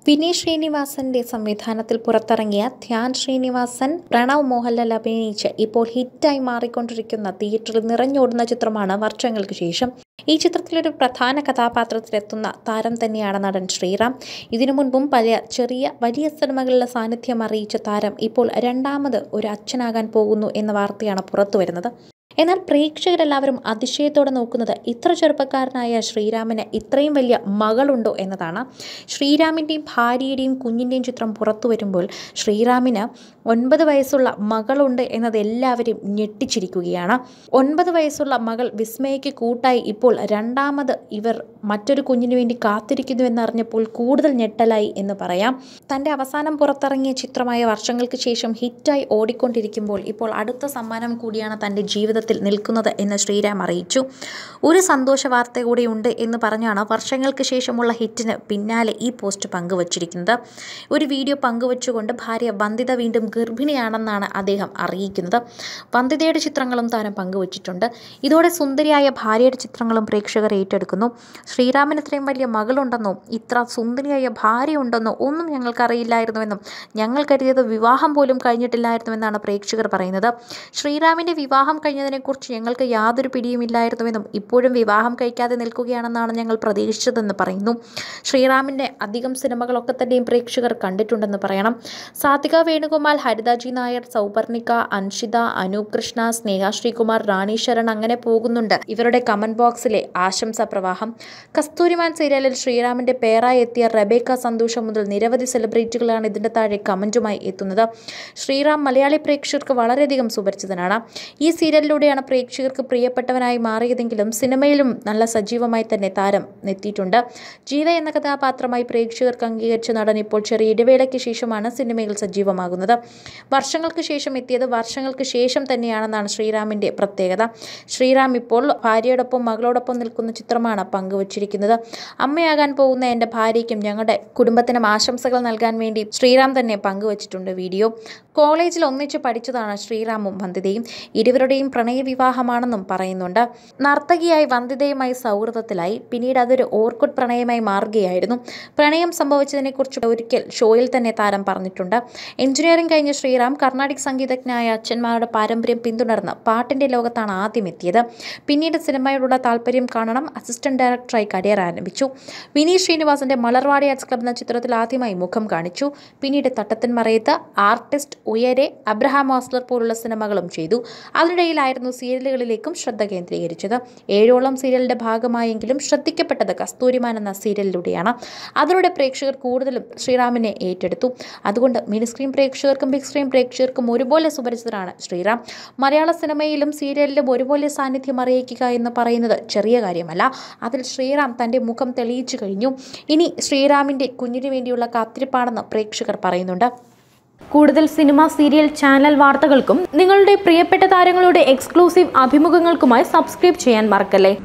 വിനീത് ശ്രീനിവാസന്റെ സംവിധാനത്തിൽ പുറത്തിറങ്ങിയ ധ്യാൻ ശ്രീനിവാസൻ, പ്രണവ് മോഹൻലാൽ അഭിനയിച്ച് ഇപ്പോൾ ഹിറ്റായി മാറിക്കൊണ്ടിരിക്കുന്ന തിയേറ്ററിൽ നിറഞ്ഞോടുന്ന ചിത്രമാണ് വർഷങ്ങൾക്ക് ശേഷം. ഈ ചിത്രത്തിലൊരു പ്രധാന കഥാപാത്രത്തിലെത്തുന്ന താരം തന്നെയാണ് നടൻ ശ്രീറാം. ഇതിനു മുൻപും വലിയ സിനിമകളിലെ സാന്നിധ്യം അറിയിച്ച താരം ഇപ്പോൾ രണ്ടാമത് ഒരു അച്ഛനാകാൻ പോകുന്നു എന്ന വാർത്തയാണ് പുറത്തുവരുന്നത്. എന്നാൽ പ്രേക്ഷകരെല്ലാവരും അതിശയത്തോടെ നോക്കുന്നത് ഇത്ര ചെറുപ്പക്കാരനായ ശ്രീറാമിന് ഇത്രയും വലിയ മകളുണ്ടോ എന്നതാണ്. ശ്രീറാമിൻ്റെയും ഭാര്യയുടെയും കുഞ്ഞിൻ്റെയും ചിത്രം പുറത്തു വരുമ്പോൾ ശ്രീറാമിന് 9 വയസ്സുള്ള മകളുണ്ട് എന്നത് എല്ലാവരും ഞെട്ടിച്ചിരിക്കുകയാണ്. 9 വയസ്സുള്ള മകൾ വിസ്മയയ്ക്ക് കൂട്ടായി ഇപ്പോൾ രണ്ടാമത് ഇവർ മറ്റൊരു കുഞ്ഞിനു വേണ്ടി കാത്തിരിക്കുന്നു എന്നറിഞ്ഞപ്പോൾ കൂടുതൽ ഞെട്ടലായി എന്ന് പറയാം. തൻ്റെ അവസാനം പുറത്തിറങ്ങിയ ചിത്രമായ വർഷങ്ങൾക്ക് ശേഷം ഹിറ്റായി ഓടിക്കൊണ്ടിരിക്കുമ്പോൾ ഇപ്പോൾ അടുത്ത സമ്മാനം കൂടിയാണ് തൻ്റെ ജീവിതത്തിൽ നിൽക്കുന്നത് എന്ന് ശ്രീറാം അറിയിച്ചു. ഒരു സന്തോഷ വാർത്ത കൂടിയുണ്ട് എന്ന് പറഞ്ഞാണ് വർഷങ്ങൾക്ക് ശേഷമുള്ള ഹിറ്റിന് പിന്നാലെ ഈ പോസ്റ്റ് പങ്കുവച്ചിരിക്കുന്നത്. ഒരു വീഡിയോ പങ്കുവച്ചുകൊണ്ട് ഭാര്യ വന്ദിത വീണ്ടും ഗർഭിണിയാണെന്നാണ് അദ്ദേഹം അറിയിക്കുന്നത്. വന്ദിതയുടെ ചിത്രങ്ങളും താരം പങ്കുവച്ചിട്ടുണ്ട്. ഇതോടെ സുന്ദരിയായ ഭാര്യയുടെ ചിത്രങ്ങളും പ്രേക്ഷകർ ഏറ്റെടുക്കുന്നു. ശ്രീറാമിന് ഇത്രയും വലിയ മകളുണ്ടെന്നോ ഇത്ര സുന്ദരിയായ ഭാര്യ ഉണ്ടെന്നോ ഒന്നും ഞങ്ങൾക്കറിയില്ലായിരുന്നുവെന്നും ഞങ്ങൾ കരുതിയത് വിവാഹം പോലും കഴിഞ്ഞിട്ടില്ലായിരുന്നുവെന്നാണ് പ്രേക്ഷകർ പറയുന്നത്. ശ്രീറാമിൻ്റെ വിവാഹം കഴിഞ്ഞതിനെക്കുറിച്ച് ഞങ്ങൾക്ക് യാതൊരു പിടിയുമില്ലായിരുന്നുവെന്നും ഇപ്പോഴും വിവാഹം കഴിക്കാതെ നിൽക്കുകയാണെന്നാണ് ഞങ്ങൾ പ്രതീക്ഷിച്ചതെന്ന് പറയുന്നു. ശ്രീറാമിൻ്റെ അധികം സിനിമകളൊക്കെ തന്നെയും പ്രേക്ഷകർ കണ്ടിട്ടുണ്ടെന്ന് പറയണം. സാത്വിക വേണുഗോപാൽ, ഹരിത ജി നായർ, സൗപർണിക, അൻഷിത, അനൂപ് കൃഷ്ണ, സ്നേഹ ശ്രീകുമാർ, റാണി ശരൺ അങ്ങനെ പോകുന്നുണ്ട് ഇവരുടെ കമന്റ് ബോക്സിലെ ആശംസാ പ്രവാഹം. കസ്തൂരിമാൻ സീരിയലിൽ ശ്രീറാമിൻ്റെ പേരായി എത്തിയ റബേക്ക സന്തോഷം മുതൽ നിരവധി സെലിബ്രിറ്റികളാണ് ഇതിൻ്റെ താഴെ കമന്റുമായി എത്തുന്നത്. ശ്രീറാം മലയാളി പ്രേക്ഷകർക്ക് വളരെയധികം സുപരിചിതനാണ്. ഈ സീരിയലിലൂടെയാണ് പ്രേക്ഷകർക്ക് പ്രിയപ്പെട്ടവനായി മാറിയതെങ്കിലും സിനിമയിലും നല്ല സജീവമായി തന്നെ താരം എത്തിയിട്ടുണ്ട്. ജീവ എന്ന കഥാപാത്രമായി പ്രേക്ഷകർക്ക് അംഗീകരിച്ച നടൻ ഇപ്പോൾ ചെറിയ ഇടവേളയ്ക്ക് ശേഷമാണ് സിനിമയിൽ സജീവമാകുന്നത്. വർഷങ്ങൾക്ക് ശേഷം എത്തിയത് വർഷങ്ങൾക്ക് ശേഷം തന്നെയാണെന്നാണ് ശ്രീറാമിൻ്റെ പ്രത്യേകത. ശ്രീറാം ഇപ്പോൾ ഭാര്യയോടൊപ്പം മകളോടൊപ്പം നിൽക്കുന്ന ചിത്രമാണ് പങ്കുവച്ചിരിക്കുന്നത്. അമ്മയാകാൻ പോകുന്ന എൻ്റെ ഭാര്യയ്ക്കും ഞങ്ങളുടെ കുടുംബത്തിനും ആശംസകൾ നൽകാൻ വേണ്ടി ശ്രീറാം തന്നെ പങ്കുവച്ചിട്ടുണ്ട് വീഡിയോ. കോളേജിൽ ഒന്നിച്ച് പഠിച്ചതാണ് ശ്രീറാമും വന്ദിതയും. ഇരുവരുടെയും പ്രണയവിവാഹമാണെന്നും പറയുന്നുണ്ട്. നർത്തകിയായി വന്ദിതയുമായി സൗഹൃദത്തിലായി, പിന്നീട് അതൊരു ഓർക്കുഡ് പ്രണയമായി മാറുകയായിരുന്നു. പ്രണയം സംഭവിച്ചതിനെക്കുറിച്ച് ഒരിക്കൽ ഷോയിൽ തന്നെ താരം പറഞ്ഞിട്ടുണ്ട്. എഞ്ചിനീയറിംഗ് കഴിഞ്ഞ ശ്രീറാം കർണാടിക് സംഗീതജ്ഞനായ അച്ഛന്മാരുടെ പാരമ്പര്യം പിന്തുടർന്ന് പാട്ടിൻ്റെ ലോകത്താണ് ആദ്യം എത്തിയത്. പിന്നീട് സിനിമയോടുള്ള താല്പര്യം കാരണം അസിസ്റ്റന്റ് ഡയറക്ടറായി കരിയർ ആരംഭിച്ചു. വിനീത് ശ്രീനിവാസന്റെ മലർവാടി ആർട്സ് ക്ലബ് എന്ന ചിത്രത്തിൽ ആദ്യമായി മുഖം കാണിച്ചു. പിന്നീട് തട്ടത്തിൻ മറയത്ത്, ആർട്ടിസ്റ്റ്, ഉയരെ, അബ്രഹാം മാസ്ലർ പോലുള്ള സിനിമകളും ചെയ്തു. അതിനിടയിലായിരുന്നു സീരിയലുകളിലേക്കും ശ്രദ്ധ കേന്ദ്രീകരിച്ചത്. 7ഓളം സീരിയലിൻ്റെ ഭാഗമായെങ്കിലും ശ്രദ്ധിക്കപ്പെട്ടത് കസ്തൂരിമാൻ എന്ന സീരിയലിലൂടെയാണ്. അതിലൂടെ പ്രേക്ഷകർ കൂടുതലും ശ്രീറാമിനെ ഏറ്റെടുത്തു. അതുകൊണ്ട് മിനി സ്ക്രീൻ പ്രേക്ഷകർക്കും ബിഗ് സ്ക്രീൻ പ്രേക്ഷകർക്കും ഒരുപോലെ സുപരിചിതനാണ് ശ്രീറാം. മലയാള സിനിമയിലും സീരിയലിലും ഒരുപോലെ സാന്നിധ്യം അറിയിക്കുക എന്ന് പറയുന്നത് ചെറിയ കാര്യമല്ല. അതിൽ ശ്രീറാം തൻ്റെ മുഖം തെളിയിച്ചു കഴിഞ്ഞു. ഇനി ശ്രീറാമിൻ്റെ കുഞ്ഞിനു വേണ്ടിയുള്ള കാത്തിരിപ്പാണെന്ന് പ്രേക്ഷകർ പറയുന്നുണ്ട്. കൂടുതൽ സിനിമ, സീരിയൽ, ചാനൽ വാർത്തകൾക്കും നിങ്ങളുടെ പ്രിയപ്പെട്ട താരങ്ങളുടെ എക്സ്ക്ലൂസീവ് അഭിമുഖങ്ങൾക്കുമായി സബ്സ്ക്രൈബ് ചെയ്യാൻ മറക്കല്ലേ.